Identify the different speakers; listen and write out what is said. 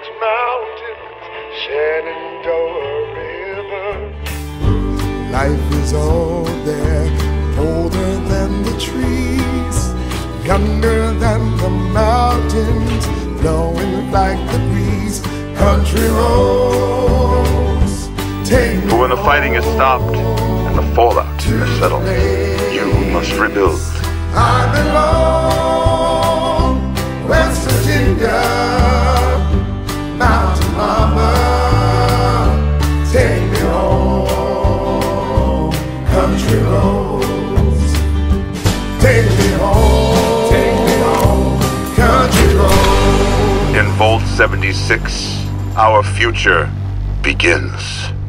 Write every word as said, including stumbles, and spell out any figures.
Speaker 1: Phoenix Mountains, Shenandoah River.
Speaker 2: Life is all there, older than the trees, younger than the mountains, blowing like the breeze. Country roads, take me
Speaker 3: But when the fighting is stopped and the fallout is settled, you must rebuild.
Speaker 2: I belong, West Virginia, Mountain Mama, take me home. Country roads, take me home, take me home. Country roads.
Speaker 3: In Vault seventy-six, our future begins.